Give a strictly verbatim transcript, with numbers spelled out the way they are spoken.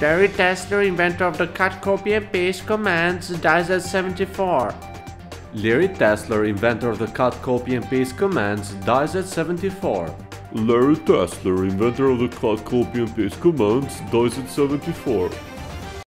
Larry Tesler, inventor of the cut, copy and paste commands, dies at seventy-four. Larry Tesler, inventor of the cut, copy and paste commands, dies at seventy-four. Larry Tesler, inventor of the cut, copy and paste commands, dies at seventy-four.